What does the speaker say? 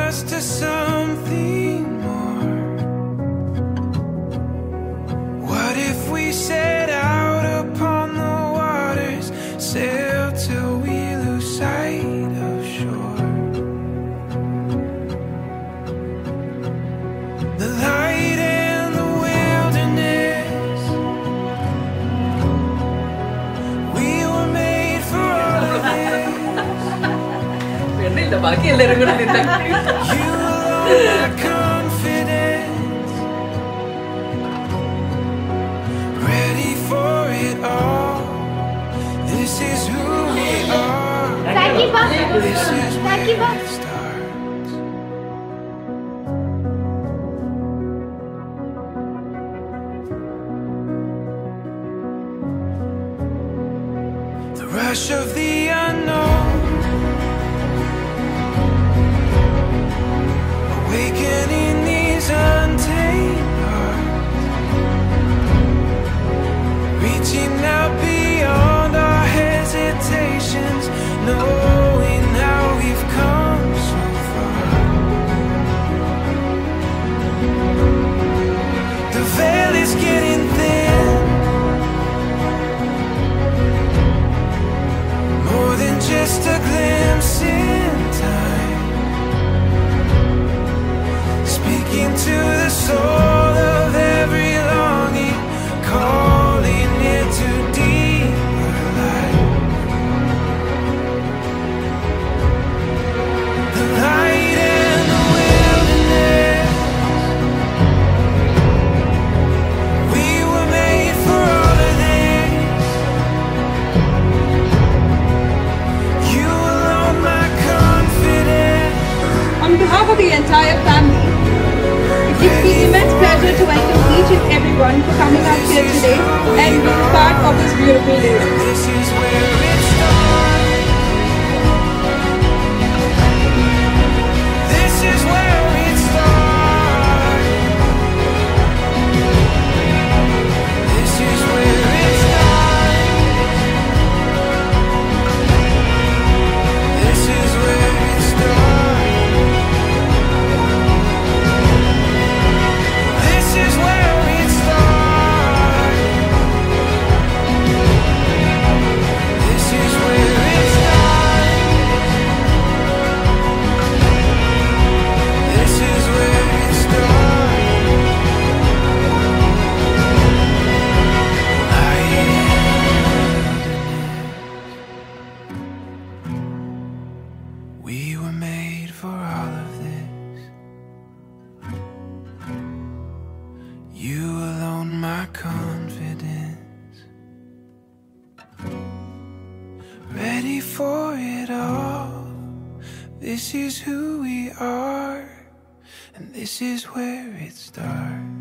us to something more? What if we set out upon the waters, sail till we lose sight of shore? The light and the wilderness, we were made for all of this. You alone are confidence, ready for it all. This is who we are. This is where it starts. The rush of the unknown, awakening these untamed hearts, reaching out beyond our hesitations, knowing how we've come so far. The veil is getting thin, more than just a glimpse in time, speaking to the soul of every longing, calling it to deeper life. The light and the wilderness, we were made for all of this. You alone my confidence. On behalf of the entire family, it gives me immense pleasure to welcome each and everyone for coming out here today and being part of this beautiful day. This is where it starts. This is where it starts. This is where it starts. This is where it starts. This is where it starts. This is where it starts. This is where it starts. We were made for all of this. You alone my confidence, ready for it all. This is who we are, and this is where it starts.